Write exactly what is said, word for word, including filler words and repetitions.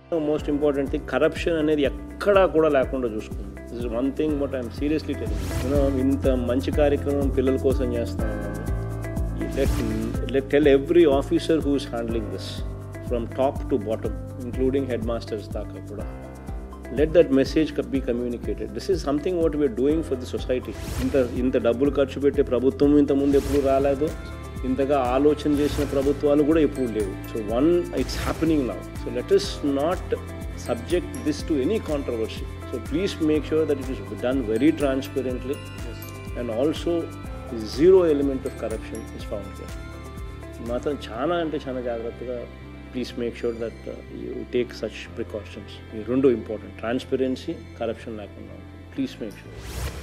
Most important thing corruption అనేది ఎక్కడా కూడా లేకుండా చూసుకుంది. This is one thing but I'm seriously telling. You know ఇంత మంచి కార్యక్రమం పిల్లల కోసం చేస్తున్నాను. Let let tell every officer who is handling this from top to bottom including head masters దాకా కూడా let that message be communicated. This is something what we are doing for the society. ఇంత ఇంత డబ్బులు ఖర్చు పెట్టే ప్రభుత్వం ఇంతకుముందు ఎప్పుడు రాలేదు, ఇంతగా ఆలోచన చేసిన ప్రభుత్వాలు కూడా ఎప్పుడు లేవు. So one it's happening now. So let us not subject this to any controversy. So please make sure that it is done very transparently and also zero element of corruption is found here. మాత్రం చాలా అంటే చాలా జాగ్రత్తగా please make sure that you take such precautions. ఈ రెండు important, transparency, corruption లేకుండా. Please make sure.